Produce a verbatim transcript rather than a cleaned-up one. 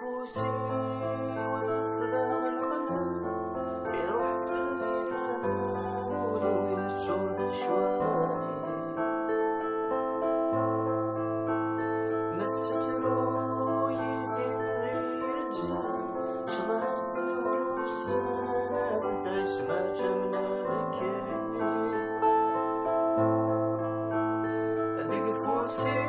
فوسي ونفذ القلب يروح في الليل أمامولي ويشعر شوامي متسترو يثين ذي رجال شماس دنور والسنة تدعش ما جمنا ذكي ذيك فوسي